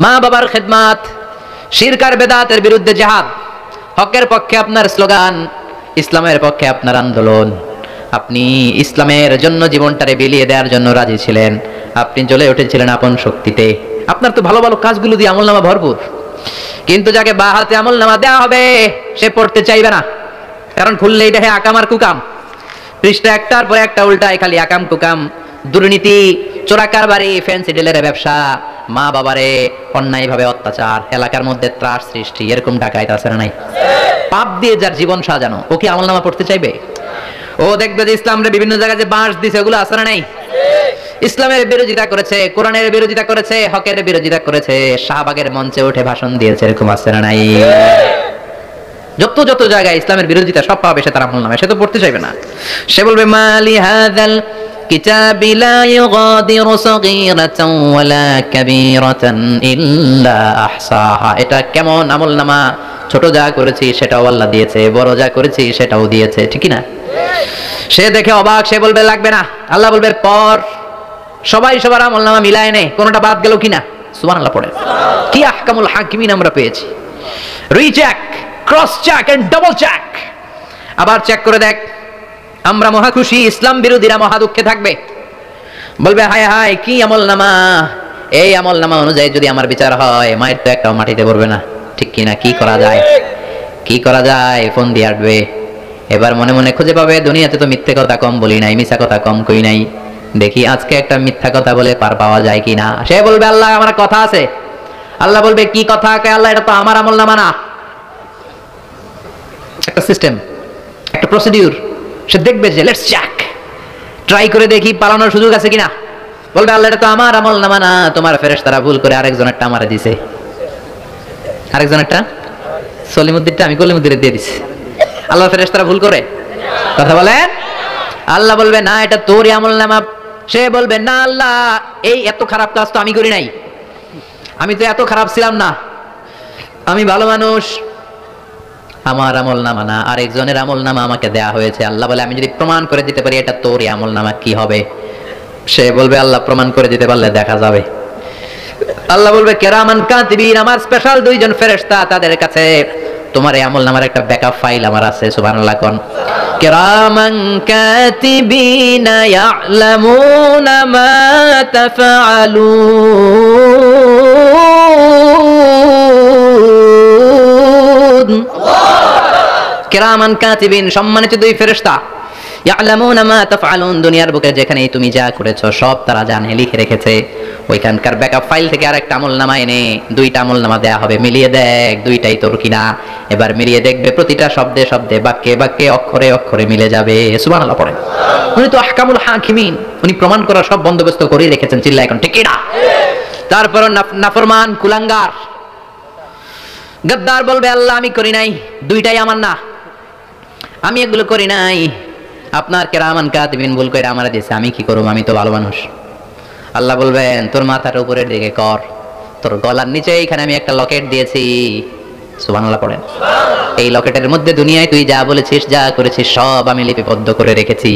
মা বাবার খেদমত, শিরক আর বেদাতের বিরুদ্ধে জিহাদ, হকের পক্ষে আপনার স্লোগান, ইসলামের পক্ষে আপনার আন্দোলন। আপনি ইসলামের জন্য জীবনটারে বিলিয়ে দেওয়ার জন্য রাজি ছিলেন। আপনি জ্বলে উঠেছিলেন আপন শক্তিতে। আপনার তো ভালো ভালো কাজগুলো দিয়ে আমলনামা ভরপুর, কিন্তু যাকে বা হাতে আমলনামা দেওয়া হবে সে পড়তে চাইবে না, কারণ খুললেই দেখে আকাম আর কুকাম, পৃষ্ঠা একটার পর একটা উল্টায় খালি আকাম কুকাম, দুর্নীতি, চোরাকারবারি, ফ্যান্সি ডিলের ব্যবসা, মা বাবারে অন্যায়ভাবে অত্যাচার, এলাকার মধ্যে ত্রাস সৃষ্টি, এরকম ডাকাইত আছে না নাই? পাপ দিয়ে যার জীবন সাজানো, ও কি আমলনামা পড়তে চাইবে? ও দেখবে যে ইসলামের বিভিন্ন জায়গায় যে বাঁশ দিছে ওগুলো আছে না নাই? ইসলামের বিরোধিতা করেছে, কোরআনের বিরোধিতা করেছে, হকের বিরোধিতা করেছে, শাহবাগের মঞ্চে উঠে ভাষণ দিয়েছে, এরকম আছে না নাই? যত যত জায়গায় ইসলামের বিরোধিতা সব পাবে সে তার আমলনামায়, সে তো পড়তে চাইবে না। সে বলবে মালি হাযাল কিতাবি লা ইউগাদিরু সাগীরাতান ওয়ালা কাবীরাতান ইল্লা আহসাহা। এটা কেমন আমলনামা, ছোট যা করেছি সেটাও আল্লাহ দিয়েছে, বড় যা করেছি সেটাও দিয়েছে, ঠিক না? সে দেখে অবাক, সে বলবে লাগবে না। আল্লাহ বলবে পর, সবাই সবার আমলনামা মিলায় নে, কোনটা বাদ গেল কিনা। সুবহানাল্লাহ পড়ে। কি আহকামুল হাকিমিন আমরা পেয়েছি। Recheck, cross check and double check, আবার চেক করে দেখ। আমরা মহা খুশি, ইসলাম বিরোধীরা মহা দুঃখে থাকবে, বলবে হায় হায় কি আমলনামা, এই আমলনামা অনুযায়ী যদি আমার বিচার হয় মায়ের তো একটাও মাটিতে পড়বে না, ঠিক কিনা? কি করা যায়, কি করা যায়? ফোন দিয়ে আসবে। এবার মনে মনে খুঁজে পাবে দুনিয়াতে তো মিথ্যে কথা কম বলি নাই, মিথ্যা কথা কম কই নাই, দেখি আজকে একটা মিথ্যা কথা বলে পার পাওয়া যায় কিনা। সে বলবে আল্লাহ আমার কথা আছে। আল্লাহ বলবে কি কথা? আল্লাহ এটা তো আমার আমলনামা না। একটা সিস্টেম, একটা প্রসিডিউর। সে দেখবে যে লেটস চেক, ট্রাই করে দেখি পালানোর সুযোগ আছে কিনা। বলবে আল্লাহ এটা তো আমার আমলনামা না, তোমার ফেরেশতারা ভুল করে আরেকজনেরটা আমারে দিছে, আরেকজনেরটা সলিমুদ্দিনটা আমি কলিমুদ্দিনে দিয়ে দিছি। আল্লাহ ফেরেশতারা ভুল করে কথা বলেন? আল্লাহ বলবে না এটা তোরই আমলনামা। সে বলবে না আল্লাহ এই এত খারাপ কাজ তো আমি করি নাই, আমি তো এত খারাপ ছিলাম না, আমি ভালো মানুষ, আমার আমলনামা না আরেকজনের আমলনামা আমাকে দেয়া হয়েছে। আল্লাহ বলে আমি যদি প্রমাণ করে দিতে পারি এটা তোরই আমলনামা কি হবে? সে বলবে আল্লাহ প্রমাণ করে দিতে পারলে দেখা যাবে। আল্লাহ বলবে কিরামান কাতিবিন, আমার স্পেশাল দুইজন ফেরেশতা, তাদের কাছে তোমার এই আমলনামার একটা ব্যাকআপ ফাইল আমার আছে। সুবহানাল্লাহ কোন কিরামান কাতিবিন ইয়ালামুনা মা তাফআলুন। কিরামান কাতিবিন সম্মানিত দুই ফেরেশতা, ইয়ালামুনা মা তাফআলুন, দুনিয়ার বুকে যেখানে তুমি যা করেছো সব তারা জানে, লিখে রেখেছে। ওইখানকার ব্যাকআপ ফাইল থেকে আরেকটা আমলনামা এনে দুইটা আমলনামা দেয়া হবে, মিলিয়ে দেখ দুইটাই তোর কিনা। এবার মিলিয়ে দেখবে প্রতিটা শব্দে শব্দে, বাক্যে বাক্যে, অক্ষরে অক্ষরে মিলে যাবে। সুবহানাল্লাহ পড়েন। উনি তো আহকামুল হাকিমিন, উনি প্রমাণ করার সব বন্দোবস্ত করে রেখেছেন। চিল্লা এখন ঠিক না? তারপর নাফরমান কুলাঙ্গার গদ্দার বলবে আল্লাহ আমি করি নাই, দুইটাই আমার না, আমি এগুলো করি নাই, আপনার কিরামান কাতিবিন ভুল করে আমারে দিয়েছে, আমি কি করব, আমি তো ভালো মানুষ। আল্লাহ বলবেন তোর মাথাটা উপরের দিকে কর, তোর গলার নিচে এইখানে আমি একটা লকেট দিয়েছি। সুবহানাল্লাহ পড়েন। এই লকেটের মধ্যে দুনিয়ায় তুই যা বলেছিস যা করেছিস সব আমি লিপিবদ্ধ করে রেখেছি।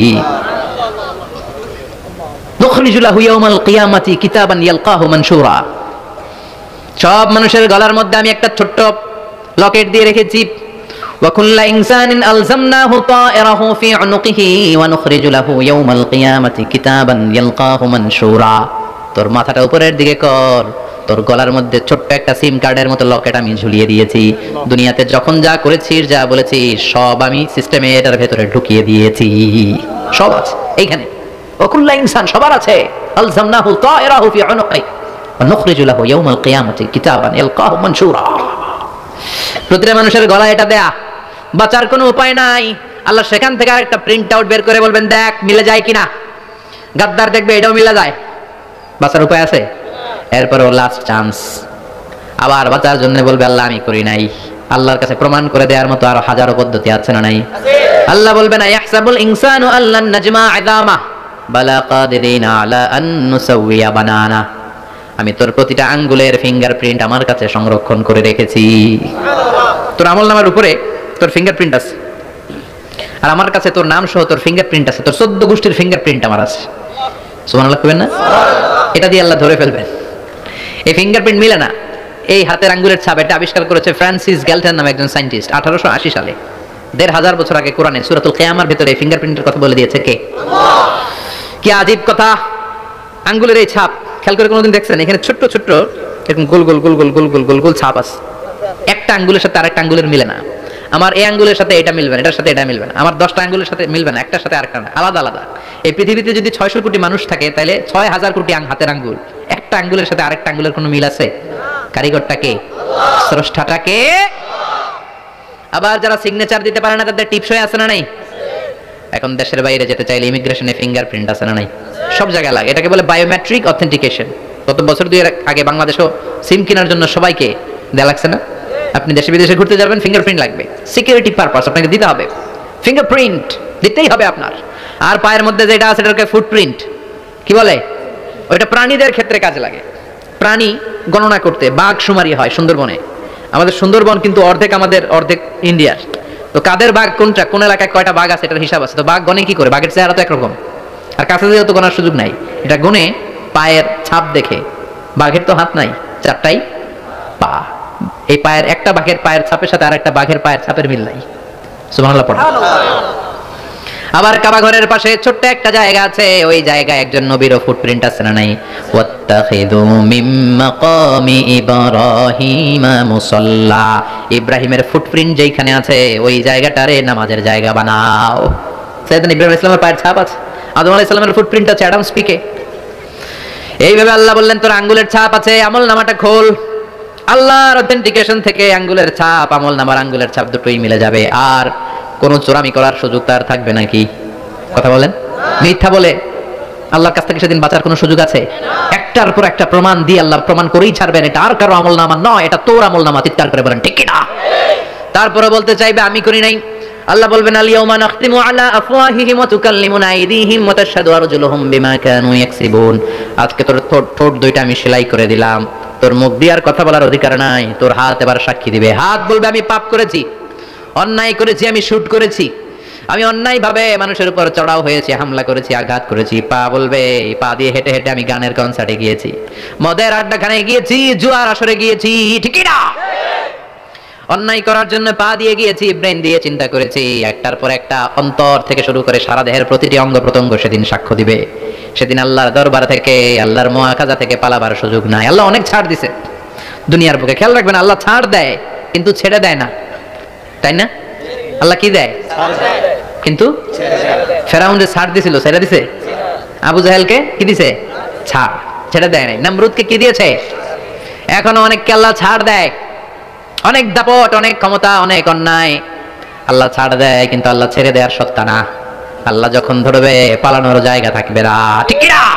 নুখরিজু লাহু ইয়াওমাল কিয়ামাতি কিতাবান ইয়ালকাহু মানশুরা, সব মানুষের গলার মধ্যে আমি একটা ছোট্ট লকেট দিয়ে রেখেছি। ওয়া কুল্লা ইনসানিন আলজামনাহু তায়রাহু ফি উনুকিহি ওয়া নুখরিজু লাহু ইয়াওমাল কিয়ামাতি কিতাবান ইয়ালকাহু মানশুরা। তোর মাথাটা উপরের দিকে কর, তোর গলার মধ্যে ছোট্ট একটা সিম কার্ডের মতো লকেট আমি ঝুলিয়ে দিয়েছি। দুনিয়াতে যখন যা করেছিস যা বলেছিস সব আমি সিস্টেমে এটার ভেতরে ঢুকিয়ে দিয়েছি, সব আছে এইখানে। ওয়া কুল্লা ইনসান সবার আছে, আলজামনাহু তায়রাহু ফি উনুকিহি ওয়া নুখরিজু লাহু ইয়াওমাল কিয়ামাতি কিতাবান ইয়ালকাহু মানশুরা। প্রতিটা মানুষের গলায় এটা দেয়া, বাঁচার কোনো উপায় নাই। আল্লাহ সেখান থেকে আরেকটা প্রিন্ট আউট বের করে বলবেন দেখ মিলে যায় কিনা। গাদ্দার দেখবে এটাও মিলে যায়, বাঁচার উপায় আছে। এরপরে লাস্ট চান্স, আবার বাঁচার জন্য বলবে আল্লাহ আমি করি নাই। আল্লাহর কাছে প্রমাণ করে দেওয়ার মতো আরো হাজারো পদ্ধতি আছে না নাই? আল্লাহ বলবে না ইয়াহসাবুল ইনসানু আল্লান নাজমা ইযামা বালা কাদিরিনা আলা আন নুসাউইয়া বানানা। আমি তোর প্রতিটা আঙ্গুলের ফিঙ্গারপ্রিন্ট আমার কাছে সংরক্ষণ করে রেখেছি। তোর আমলনামার উপরে তোর ফিঙ্গারপ্রিন্ট আছে, আর আমার কাছে তোর নাম সহ তোর ফিঙ্গারপ্রিন্ট আছে, তোর 14 গোষ্ঠীর ফিঙ্গারপ্রিন্ট আমার আছে। সুবহানাল্লাহ কইবেন না? এটা দিয়ে আল্লাহ ধরে ফেলবেন। এই ফিঙ্গারপ্রিন্ট মিলে না। এই হাতের আঙ্গুলের ছাপ এটা আবিষ্কার করেছে ফ্রান্সিস গ্যালটন নামে একজন সায়েন্টিস্ট 1880 সালে। 1500 বছর আগে কোরআনে সূরাতুল কিয়ামার ভিতরে এই ফিঙ্গারপ্রিন্টের কথা বলে দিয়েছে কে? আল্লাহ। কি আজীব কথা! আঙ্গুলের এই ছাপ খেয়াল করে কোনোদিন দেখছেন? এখানে ছোট্ট ছোট্ট এরকম গোল গোল গোল গোল গোল গোল গোল গোল ছাপ আছে। একটা আঙ্গুলের সাথে আরেকটা আঙ্গুলের মিলে না। আমার এই আঙ্গুলের সাথে এটা মিলবে না, এটার সাথে এটা মিলবে না, আমার 10টা আঙ্গুলের সাথে মিলবে না, একটার সাথে আরেকটা না, আলাদা আলাদা। এই পৃথিবীতে যদি 600 কোটি মানুষ থাকে তাহলে 6000 কোটি হাতের আঙ্গুল, একটা আঙ্গুলের সাথে আরেকটা আঙ্গুলের কোনো মিল আছে? কারিগরটা কে? স্রষ্টাটা কে? আবার যারা সিগনেচার দিতে পারে না তাদের টিপসই আছে না নাই? এখন দেশের বাইরে যেতে চাইলে ইমিগ্রেশনে ফিঙ্গারপ্রিন্ট আছে না নাই? সব জায়গায় লাগে। এটাকে বলে বায়োমেট্রিক অথেন্টিকেশন। গত বছর 2 আগে বাংলাদেশও সিম কেনার জন্য সবাইকে দেয়া লাগছে না? আপনি দেশে বিদেশে ঘুরতে যাবেন, ফিঙ্গারপ্রিন্ট লাগবে, সিকিউরিটি পারপাস আপনাকে দিতে হবে, ফিঙ্গারপ্রিন্ট দিতেই হবে আপনার। আর পায়ের মধ্যে যেটা আছে এটাকে ফুটপ্রিন্ট কি বলে? ওইটা প্রাণীদের ক্ষেত্রে কাজে লাগে। প্রাণী গণনা করতে বাঘ শুমারি হয় সুন্দরবনে। আমাদের সুন্দরবন কিন্তু অর্ধেক আমাদের, অর্ধেক ইন্ডিয়ার। তো কাদের বাঘ কোনটা, কোন এলাকায় কয়টা বাঘ আছে এটার হিসাব আছে। তো বাঘ গনে কি করে? বাঘের চেহারা তো একরকম, আর কাছে যেহেতু গোনার সুযোগ নাই, এটা গুনে পায়ের ছাপ দেখে। বাঘের তো হাত নাই, 4টাই পা। এই পায়ের একটা বাঘের পায়ের ছাপের সাথে আর একটা বাঘের পায়ের ছাপের মিল নাই। সুবহানাল্লাহ পড়া। আবার কাবা ঘরের পাশে ছোট্ট একটা জায়গা আছে, ওই জায়গায় একজন নবীর ফুটপ্রিন্ট আছে না নাই? ওয়াত্তাখিযু মিম মাকামি ইব্রাহিম মুসাল্লা। ইব্রাহিমের ফুটপ্রিন্ট যেখানে আছে ওই জায়গাটারে নামাজের জায়গা বানাও। সাইয়েদনা ইব্রাহিম ইসলামের পায়ের ছাপ আছে, আদম আলাইহিস সালামের ফুটপ্রিন্ট আছে অ্যাডামস পিকে। এইভাবে আল্লাহ বললেন তোর আঙ্গুলের ছাপ আছে, আমল নামাটা খোল। আল্লাহর অথেন্টিকেশন থেকে আঙ্গুলের ছাপ, আমল নামার আঙ্গুলের ছাপ দুটোই মিলে যাবে। আর কোন চোরামি করার সুযোগ তার থাকবে নাকি? কথা বলেন। মিথ্যা বলে আল্লাহর কাছ থেকে সেদিন বাঁচার কোনো সুযোগ আছে? একটার পর একটা প্রমাণ দিয়ে আল্লাহ প্রমাণ করেই ছাড়বেন এটা আর কারো আমল নামা নয়, এটা তোর আমল নামা। চিৎকার করে বলেন ঠিক কি না? তারপরে বলতে চাইবে আমি করি নাই। আল্লাহ বলবেন আল ইয়াউমা নাখতিমু আলা আফওয়াহিহিম ওয়া তুকাল্লিমুনা আইদিহিম ওয়া তাশহাদু আরজুলুহুম বিমা কানু ইয়াকসিবুন। আজকে তোর ঠোঁট দুইটা আমি সেলাই করে দিলাম, তোর মুখ দিয়ে আর কথা বলার অধিকার নাই, তোর হাত এবার সাক্ষী দিবে। হাত বলবে আমি পাপ করেছি, অন্যায় করেছি, আমি শুট করেছি, আমি অন্যায় ভাবে মানুষের উপর চড়াও হয়েছি, হামলা করেছি, আঘাত করেছি। পা বলবে এই পা দিয়ে হেঁটে হেঁটে আমি গানের কনসার্টে গিয়েছি, মদের আড্ডাখানে গিয়েছি, জুয়ার আসরে গিয়েছি, ঠিকই না? অন্যায় করার জন্য পা দিয়ে গিয়েছি, ব্রেন দিয়ে চিন্তা করেছি। একটার পর একটা অন্তর থেকে শুরু করে সারা দেহের প্রতিটি অঙ্গ প্রত্যঙ্গ সেদিন সাক্ষ্য দিবে। সেদিন আল্লাহর দরবার থেকে, আল্লাহর মুআখাজা থেকে পালাবার সুযোগ নাই। আল্লাহ অনেক ছাড় দিছে দুনিয়ার বুকে। খেয়াল রাখবেন আল্লাহ ছাড় দেয় কিন্তু ছেড়ে দেয় না, তাই না? আল্লাহ কি দেয়? কিন্তু ফেরাউন যে ছাড় দিছিল ছেড়ে দিছে? আবু জাহেলকে কি দিছে? ছাড়, ছেড়ে দেয় নাই। নমরুদকে কি দিয়েছে? এখনো অনেককে আল্লাহ ছাড় দেয়। অনেক দাপট, অনেক ক্ষমতা, অনেক অন্যায় আল্লাহ ছাড় দেয়, কিন্তু আল্লাহ ছেড়ে দেওয়ার সত্তা না। আল্লাহ যখন ধরবে পালানোর জায়গা থাকবে না, ঠিক কি না?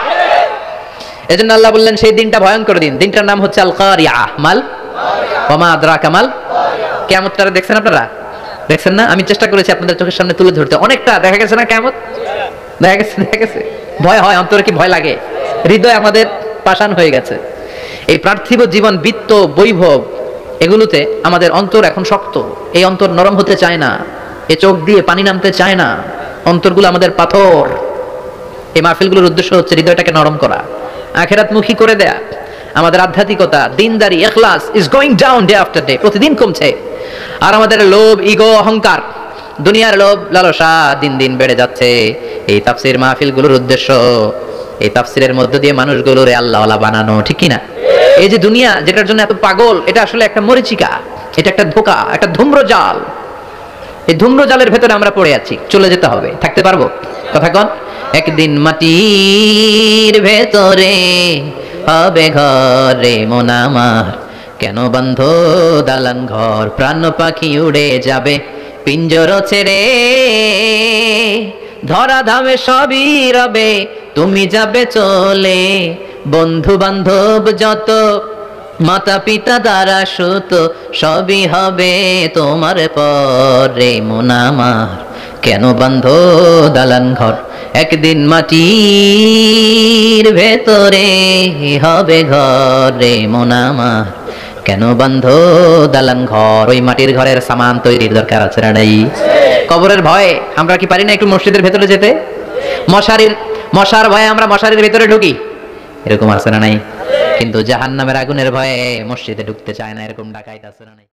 এজন্য আল্লাহ বললেন সেই দিনটা ভয়ঙ্কর দিন। দিনটার নাম হচ্ছে আল কারিয়া। মাল ওয়া মা আদরাকা মাল। কিয়ামতটা দেখছেন আপনারা? দেখছেন না? আমি চেষ্টা করেছি আপনাদের চোখের সামনে তুলে ধরতে। অনেকটা দেখা গেছে না কিয়ামত? দেখা গেছে, দেখা গেছে। ভয় হয়, অন্তরে কি ভয় লাগে? হৃদয় আমাদের পাষাণ হয়ে গেছে। এই পার্থিব জীবন, বিত্ত, বৈভব, এগুলোতে আমাদের অন্তর এখন শক্ত। এই অন্তর নরম হতে চায় না, এই চোখ দিয়ে পানি নামতে চায় না, অন্তরগুলো আমাদের পাথর। এই মাহফিলগুলোর উদ্দেশ্য হচ্ছে হৃদয়টাকে নরম করা, আখিরাতমুখী করে দেয়া। আমাদের আধ্যাত্মিকতা, দিনদারি, ইখলাস is going down day after day, প্রতিদিন কমছে। আর আমাদের লোভ, ইগো, অহংকার, দুনিয়ার লোভ লালসা দিন দিন বেড়ে যাচ্ছে। এই তাফসীর মাহফিলগুলোর উদ্দেশ্য এই তাফসীরের মধ্য দিয়ে মানুষগুলোরে আল্লাহওয়ালা বানানো, ঠিক কি না? এই যে দুনিয়া যেটার জন্য এত পাগল, এটা আসলে একটা মরিচিকা, এটা একটা ধোঁকা, একটা ধূম্রজাল। এই ধূম্রজালের ভেতরে আমরা পড়ে আছি, চলে যেতে হবে। থাকতে পারবো? কথা কন। একদিন মাটির ভেতরে হবে ঘরে মন আমার, কেন বন্ধ দালান ঘর, প্রাণ পাখি উড়ে যাবে পিঞ্জর ছেড়ে, ধরা ধামে সবই রবে তুমি যাবে চলে, বন্ধু বান্ধব যত মাতা পিতা দ্বারা সুত সবই হবে তোমার পরে মন আমার, কেন বন্ধ দালান ঘর, একদিন মাটির ভেতরে হবে ঘরে মন আমার, কেন বন্ধ দালান ঘর। ওই মাটির ঘরের সামান তৈরির দরকার আছে না নাই? কবরের ভয়ে আমরা কি পারি না একটু মসজিদের ভেতরে যেতে? মশার ভয়ে আমরা মশারির ভেতরে ঢুকি, এরকম আছে না নাই? কিন্তু জাহান্নামের আগুনের ভয়ে মসজিদে ঢুকতে চায় না, এরকম ডাকাইত আছে না নাই?